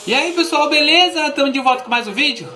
E aí pessoal, beleza? Estamos de volta com mais um vídeo?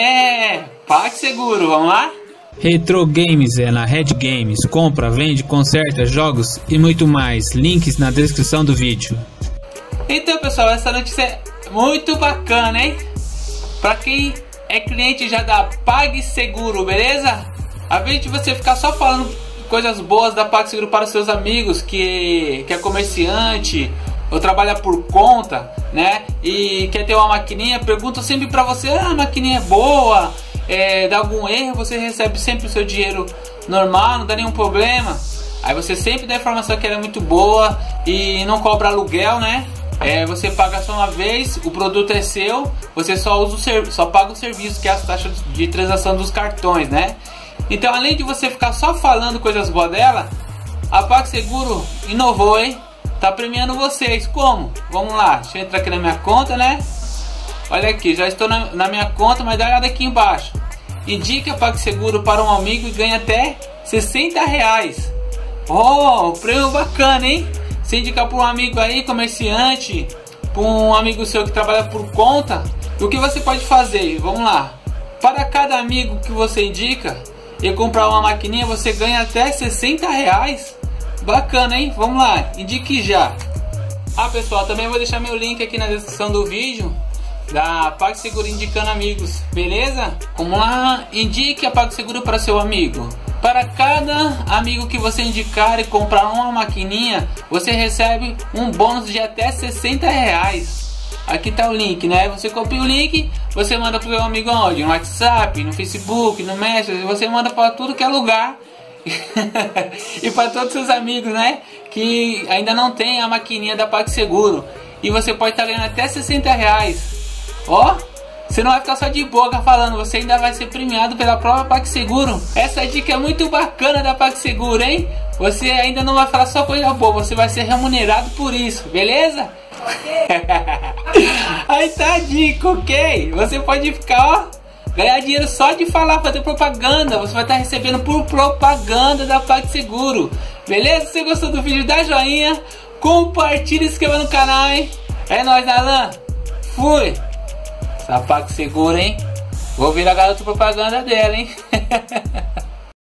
PagSeguro, vamos lá? Retro Games é na Red Games, compra, vende, conserta, jogos e muito mais, links na descrição do vídeo. Então pessoal, essa notícia é muito bacana, hein? Pra quem é cliente já da PagSeguro, beleza? A vez de você ficar só falando coisas boas da PagSeguro para os seus amigos que é comerciante ou trabalha por conta, né? E quer ter uma maquininha, pergunta sempre pra você: a maquininha é boa? Dá algum erro? Você recebe sempre o seu dinheiro normal, não dá nenhum problema? Aí você sempre dá a informação que ela é muito boa e não cobra aluguel, né? Você paga só uma vez, o produto é seu, você só paga o serviço, que é as taxas de transação dos cartões, né? Então, além de você ficar só falando coisas boas dela, a PagSeguro inovou, hein? Tá premiando vocês. Como? Vamos lá, deixa eu entrar aqui na minha conta, né? Olha aqui, já estou na minha conta, mas dá uma olhada aqui embaixo. Indique a PagSeguro para um amigo e ganha até R$60. Oh, prêmio bacana, hein? Se indicar para um amigo aí, comerciante, para um amigo seu que trabalha por conta, o que você pode fazer? Vamos lá. Para cada amigo que você indica e comprar uma maquininha, você ganha até R$60. Bacana, hein? Vamos lá, indique já. Pessoal, também vou deixar meu link aqui na descrição do vídeo da PagSeguro indicando amigos, beleza? Vamos lá, indique a PagSeguro para seu amigo. Para cada amigo que você indicar e comprar uma maquininha, você recebe um bônus de até R$60. Aqui tá o link, né? Você copia o link, você manda pro seu amigo onde? No WhatsApp, no Facebook, no Messenger, você manda para tudo que é lugar. E para todos os seus amigos, né, que ainda não tem a maquininha da PagSeguro, e você pode estar ganhando até R$60. Ó, você não vai ficar só de boca falando, você ainda vai ser premiado pela própria PagSeguro. Essa dica é muito bacana da PagSeguro, hein? Você ainda não vai falar só coisa boa, você vai ser remunerado por isso, beleza? Aí tá a dica, ok? Você pode ficar, ó, ganhar dinheiro só de falar, fazer propaganda. Você vai estar recebendo por propaganda da PagSeguro. Beleza? Se você gostou do vídeo, dá joinha, compartilha e se inscreva no canal, hein? É nóis, Alan. Fui. Essa PagSeguro, hein? Vou virar garoto propaganda dela, hein?